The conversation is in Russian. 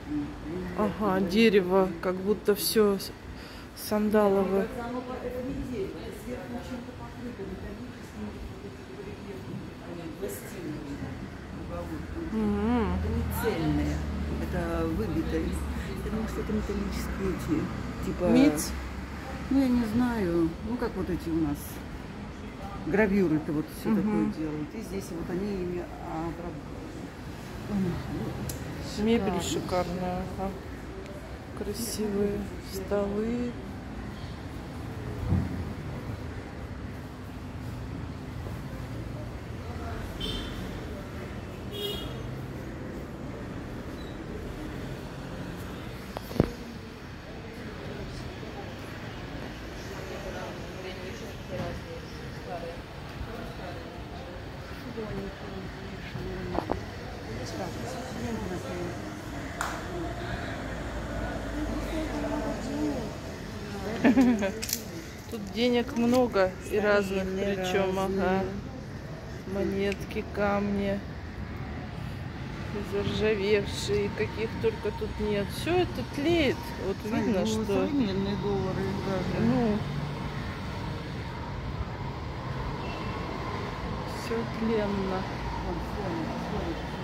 Ага, дерево, как будто все сандаловое. Это не дерево, это сверху чем-то покрыто металлическими пластинами. Это не цельное, это выбитое. Я думаю, что это металлические эти, типа... Миц? Ну, я не знаю. Ну, как вот эти у нас гравюры-то вот все такое делают. И здесь вот они ими Мебель шикарная. Ага. Красивые столы. Тут денег много и разных, причем, ага, монетки, камни, заржавевшие, каких только тут нет. Все это тлеет. Вот видно, что современные доллары даже. ну, все тленно. Вон,